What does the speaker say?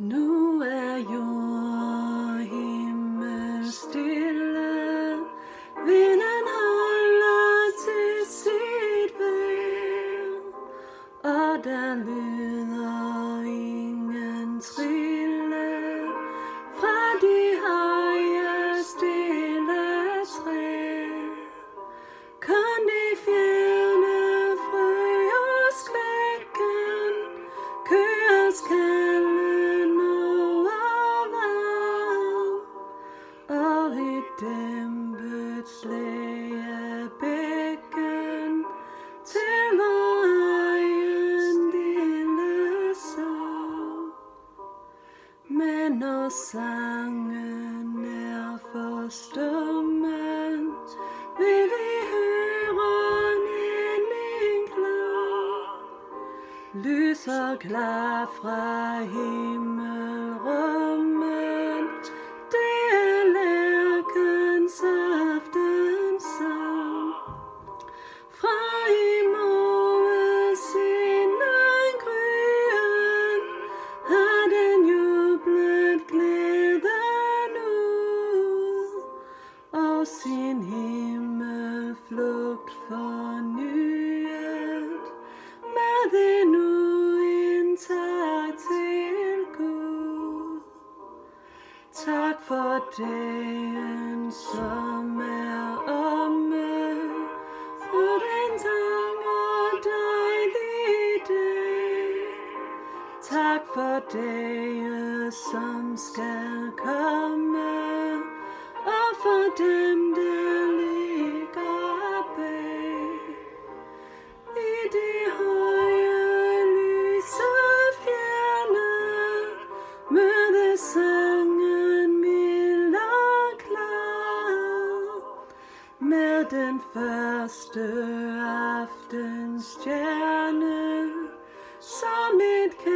Nu er jord, himmel stille, vinden holder til sit væv, og der lyder ingen trille fra de høje stille træer. Kun de fjerne frøers kvækken køres kalden over vej, og i dæmpet slæge bækken til vor egen lille sorg. Men når sangen er forstummet, vil vi høre en klar, lyser klar fra himmelrummet. Det er lærkens aftensang. Fra i morgensinden gryen har den jublet glæden ud, og sin himmelflugt fornyet med endnu en tak til Gud. Tak for dagen, som er omme, for den sang og dejlige dag. Tak for dage, som skal komme, og for dem, der ligger bag. I de høje lyse fjerne mødes sangen mild og klar, med den første aftenstjerne som et